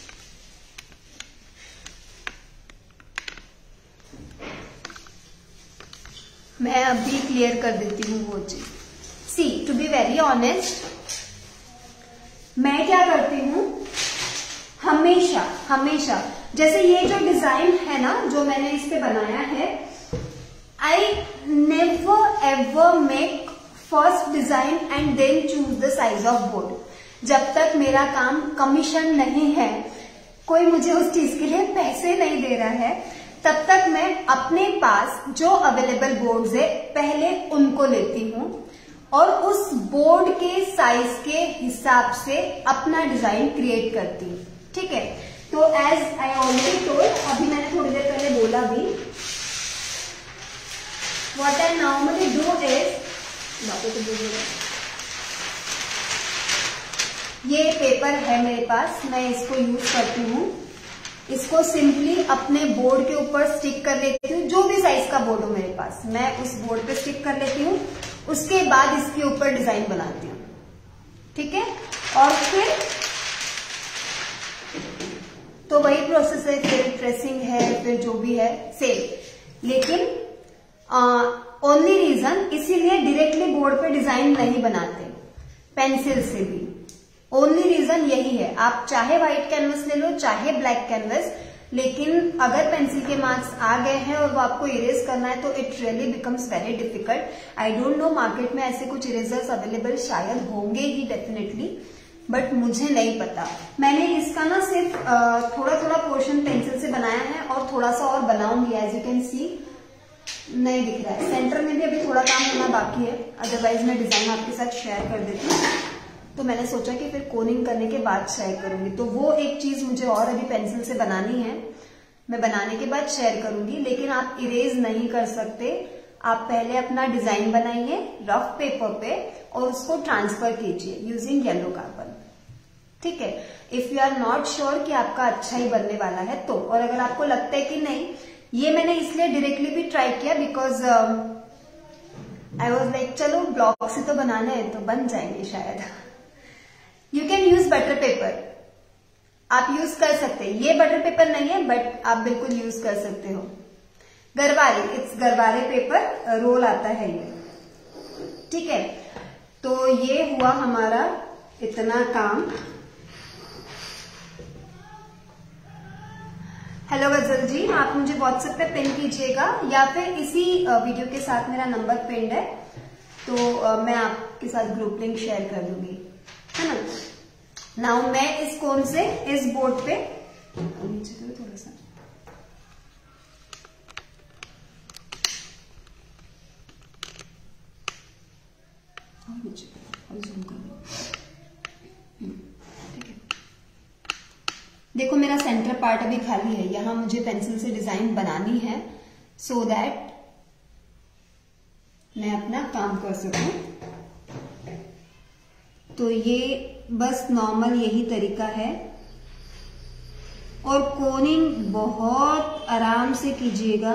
मैं अभी क्लियर कर देती हूँ वो चीज। See to be very honest, मैं क्या करती हूँ, हमेशा हमेशा जैसे ये जो डिजाइन है ना जो मैंने इस पे बनाया है, I never ever make first design and then choose the size of board. जब तक मेरा काम कमीशन नहीं है, कोई मुझे उस चीज के लिए पैसे नहीं दे रहा है, तब तक मैं अपने पास जो अवेलेबल बोर्ड्स है पहले उनको लेती हूँ और उस बोर्ड के साइज के हिसाब से अपना डिजाइन क्रिएट करती हूँ। ठीक है, तो एज आई ऑलरेडी टोल्ड, अभी मैंने थोड़ी देर पहले बोला भी, what I normally do is, ये पेपर है मेरे पास, मैं इसको यूज करती हूँ। इसको सिंपली अपने बोर्ड के ऊपर स्टिक कर लेती हूँ, जो भी साइज का बोर्ड हो मेरे पास, मैं उस बोर्ड पे स्टिक कर लेती हूँ। उसके बाद इसके ऊपर डिजाइन बनाती हूँ। ठीक है, और फिर तो वही प्रोसेस है, फिर ट्रेसिंग है, फिर जो भी है सेम। लेकिन ओनली रीजन इसीलिए डायरेक्टली बोर्ड पे डिजाइन नहीं बनाते पेंसिल से भी, ओनली रीजन यही है। आप चाहे व्हाइट कैनवस ले लो, चाहे ब्लैक कैनवस, लेकिन अगर पेंसिल के मार्क्स आ गए हैं और वो आपको इरेज करना है तो it really becomes very difficult. I don't know, market में ऐसे कुछ इरेजर्स अवेलेबल शायद होंगे ही डेफिनेटली, बट मुझे नहीं पता। मैंने इसका ना सिर्फ थोड़ा थोड़ा पोर्शन पेंसिल से बनाया है और थोड़ा सा और बनाऊंगी। एज यू कैन सी नहीं दिख रहा है, सेंटर में भी अभी थोड़ा काम होना बाकी है, अदरवाइज मैं डिजाइन आपके साथ शेयर कर देती हूँ। तो मैंने सोचा कि फिर कोनिंग करने के बाद शेयर करूंगी, तो वो एक चीज मुझे और अभी पेंसिल से बनानी है, मैं बनाने के बाद शेयर करूंगी। लेकिन आप इरेज नहीं कर सकते, आप पहले अपना डिजाइन बनाइए रफ पेपर पे और उसको ट्रांसफर कीजिए यूजिंग येलो कार्बन। ठीक है, if you are not sure कि आपका अच्छा ही बनने वाला है तो, और अगर आपको लगता है कि नहीं, ये मैंने इसलिए डायरेक्टली भी ट्राई किया बिकॉज आई वॉज लाइक चलो ब्लॉक से तो बनाना है तो बन जाएंगे शायद। You can use butter paper, आप यूज कर सकते हैं, ये बटर पेपर नहीं है बट आप बिल्कुल यूज कर सकते हो। Garware, it's Garware paper roll आता है ये। ठीक है, तो ये हुआ हमारा इतना काम। हेलो गजल जी, आप मुझे व्हाट्सएप पे पिन कीजिएगा या फिर इसी वीडियो के साथ मेरा नंबर पिन्ड है, तो मैं आपके साथ ग्रुप लिंक शेयर कर दूंगी, है ना। नाउ मैं इस कोन से इस बोर्ड पे नीचे करो थोड़ा सा, और नीचे और जूम कर लो। ठीक है, देखो मेरा सेंटर पार्ट अभी खाली है, यहां मुझे पेंसिल से डिजाइन बनानी है सो so दैट मैं अपना काम कर सकूं। तो ये बस नॉर्मल यही तरीका है, और कोनिंग बहुत आराम से कीजिएगा।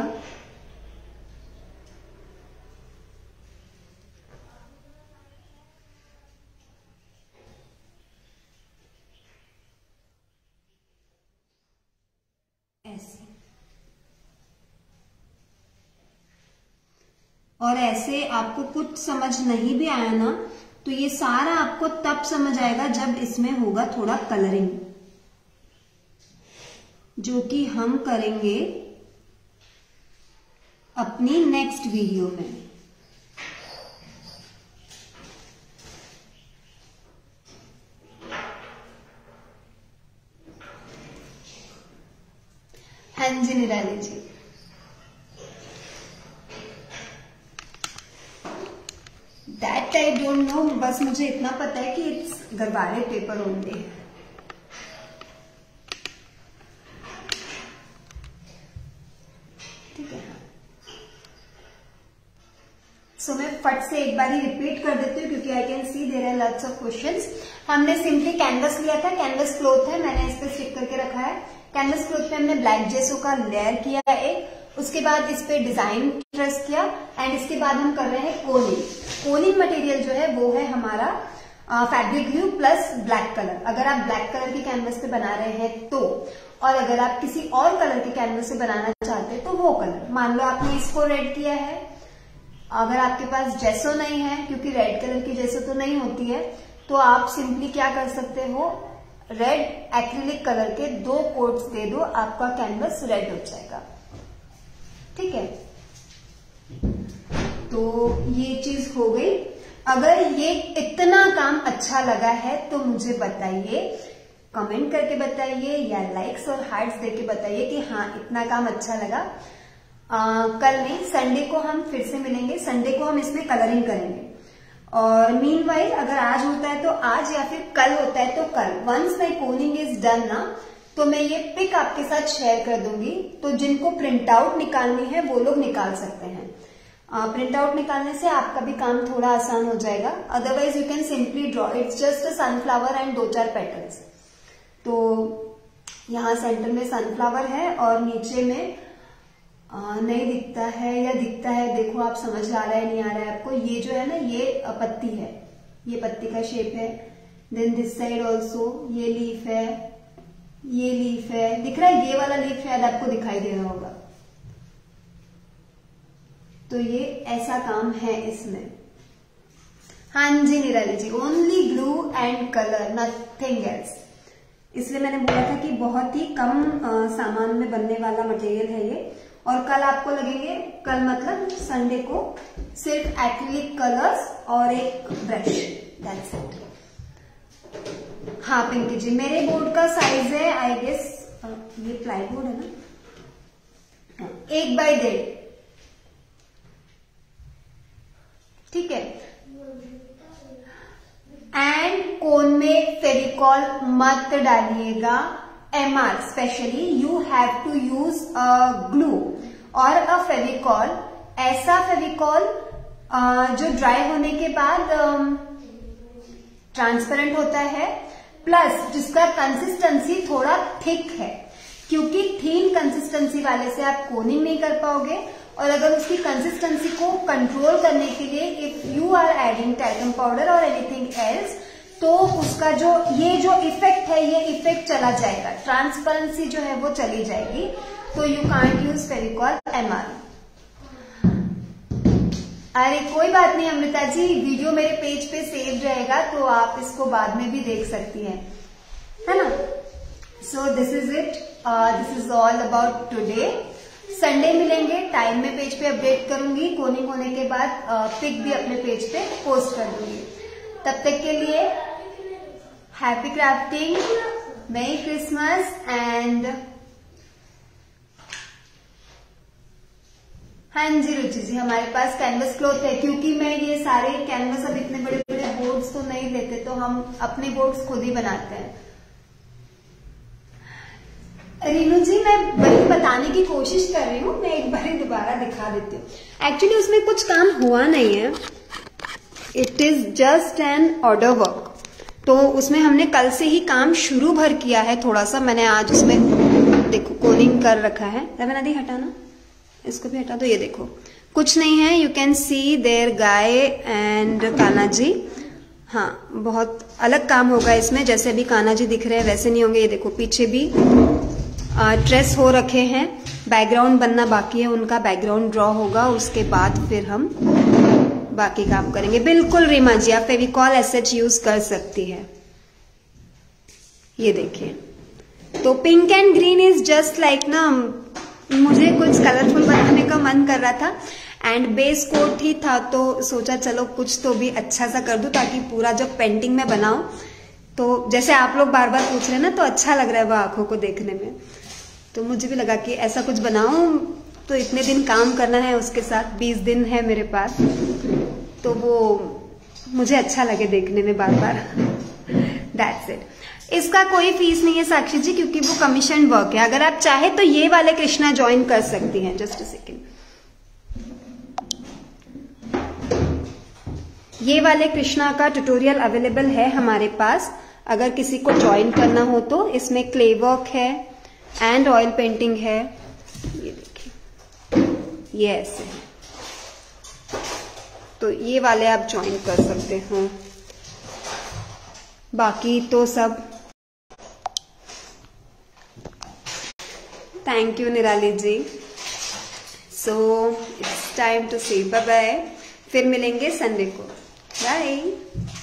ऐसे और ऐसे आपको कुछ समझ नहीं भी आया ना, तो ये सारा आपको तब समझ आएगा जब इसमें होगा थोड़ा कलरिंग, जो कि हम करेंगे अपनी नेक्स्ट वीडियो में। हाँ जी Nirali ji, that I don't know, बस मुझे इतना पता है कि इट्स गरवारे पेपर ओनली। ठीक है, सो मैं फट से एक बार ही रिपीट कर देती हूँ क्योंकि I can see there are lots of questions. हमने सिंपली कैनवस लिया था, कैनवस क्लॉथ है, मैंने इस पे स्टिक करके रखा है। कैनवस क्लॉथ पे हमने ब्लैक जेसो का लेयर किया एक, उसके बाद इस पे डिजाइन ट्रेस किया, एंड इसके बाद हम कर रहे हैं कोनिंग। कोनिंग मटेरियल जो है वो है हमारा fabric glue plus black colour. अगर आप ब्लैक कलर के कैनवस पे बना रहे हैं तो, और अगर आप किसी और कलर के कैनवस से बनाना चाहते हैं तो वो कलर, मान लो आपने इसको रेड किया है, अगर आपके पास जेसो नहीं है, क्योंकि रेड कलर की जेसो तो नहीं होती है, तो आप सिंपली क्या कर सकते हो, रेड एक्रिलिक कलर के दो कोट्स दे दो, आपका कैनवस रेड हो जाएगा। ठीक है, तो ये चीज हो गई। अगर ये इतना काम अच्छा लगा है तो मुझे बताइए, कमेंट करके बताइए या लाइक्स और हार्ट्स देके बताइए कि हाँ इतना काम अच्छा लगा। आ, कल नहीं, संडे को हम फिर से मिलेंगे। संडे को हम इसमें कलरिंग करेंगे। और मीनवाइल अगर आज होता है तो आज या फिर कल होता है तो कल। Once my coning is done ना, तो मैं ये पिक आपके साथ शेयर कर दूंगी। तो जिनको प्रिंट आउट निकालनी है वो लोग निकाल सकते हैं। प्रिंट आउट निकालने से आपका भी काम थोड़ा आसान हो जाएगा। Otherwise you can simply draw, it's just a sunflower and दो चार पेटल्स। तो यहाँ सेंटर में सनफ्लावर है और नीचे में आ, नहीं दिखता है या दिखता है, देखो आप समझ आ रहा है नहीं आ रहा है आपको। ये जो है ना ये पत्ती है, ये पत्ती का शेप है। देन दिस साइड ऑल्सो ये लीफ है, ये लीफ है, दिख रहा है, ये वाला लीफ शायद आपको दिखाई दे रहा होगा। तो ये ऐसा काम है इसमें। हाँ जी Nirali ji, only glue and colour, nothing else. इसलिए मैंने बोला था कि बहुत ही कम आ, सामान में बनने वाला मटेरियल है ये। और कल आपको लगेंगे, कल मतलब संडे को, सिर्फ एक्रिलिक कलर्स और एक ब्रश, दैट्स इट। हाँ पिंकी जी, मेरे बोर्ड का साइज है आई गेस, ये प्लाई बोर्ड है ना, एक बाय डेढ़। ठीक है। एंड कोन में फेविकॉल मत डालिएगा, MR specially you have to use a glue or a Fevicol, ऐसा फेविकॉल जो ड्राई होने के बाद ट्रांसपेरेंट होता है, प्लस जिसका कंसिस्टेंसी थोड़ा थिक है, क्योंकि थिन कंसिस्टेंसी वाले से आप कोनिंग नहीं कर पाओगे। और अगर उसकी कंसिस्टेंसी को कंट्रोल करने के लिए if you are adding talcum powder or anything else, तो उसका जो ये जो इफेक्ट है ये इफेक्ट चला जाएगा, ट्रांसपेरेंसी जो है वो चली जाएगी। तो you can't use Fevicol M R. अरे कोई बात नहीं अमृता जी, वीडियो मेरे पेज पे सेव रहेगा तो आप इसको बाद में भी देख सकती हैं, है ना। So this is it, this is all about today. Sunday मिलेंगे, टाइम में पेज पे अपडेट करूंगी, कोनिंग होने के बाद पिक भी अपने पेज पे पोस्ट कर दूंगी। तब तक के लिए happy crafting, merry Christmas and हाँ जी रुचि जी, हमारे पास कैनवस क्लॉथ है, क्योंकि मैं ये सारे कैनवस अब इतने बड़े बड़े बोर्ड्स तो नहीं लेते, तो हम अपने बोर्ड्स खुद ही बनाते हैं। रीनू जी मैं वही बताने की कोशिश कर रही हूँ, मैं एक बार दोबारा दिखा देती हूँ। एक्चुअली उसमें कुछ काम हुआ नहीं है, it is just an order work. तो उसमें हमने कल से ही काम शुरू भर किया है थोड़ा सा। मैंने आज उसमें देखो कोनिंग कर रखा है। रवना दी हटाना, इसको भी हटा दो। ये देखो कुछ नहीं है, यू कैन सी देयर गाय एंड कान्हा जी। हाँ बहुत अलग काम होगा इसमें, जैसे अभी कान्हा जी दिख रहे हैं वैसे नहीं होंगे। ये देखो पीछे भी ट्रेस हो रखे हैं, बैकग्राउंड बनना बाकी है, उनका बैकग्राउंड ड्रॉ होगा, उसके बाद फिर हम बाकी काम करेंगे। बिल्कुल रीमा जी, आप फेविकॉल एसएच यूज कर सकती है। ये देखिए, तो pink and green is just like ना, मुझे कुछ कलरफुल बनाने का मन कर रहा था एंड बेस कोट ही था, तो सोचा चलो कुछ तो भी अच्छा सा कर दूं, ताकि पूरा जब पेंटिंग में बनाऊं तो जैसे आप लोग बार बार पूछ रहे हैं ना, तो अच्छा लग रहा है वो आंखों को देखने में। तो मुझे भी लगा कि ऐसा कुछ बनाऊं, तो इतने दिन काम करना है उसके साथ, बीस दिन है मेरे पास, तो वो मुझे अच्छा लगे देखने में बार बार। That's it. इसका कोई फीस नहीं है साक्षी जी, क्योंकि वो कमीशन वर्क है। अगर आप चाहे तो ये वाले कृष्णा ज्वाइन कर सकती हैं। जस्ट अ सेकेंड, ये वाले कृष्णा का ट्यूटोरियल अवेलेबल है हमारे पास, अगर किसी को ज्वाइन करना हो तो। इसमें क्ले वर्क है एंड ऑयल पेंटिंग है। ये देखिए, ये ऐसे है, तो ये वाले आप ज्वाइन कर सकते हो। बाकी तो सब thank you Nirali ji. So it's time to say bye bye, फिर मिलेंगे संडे को। बाय।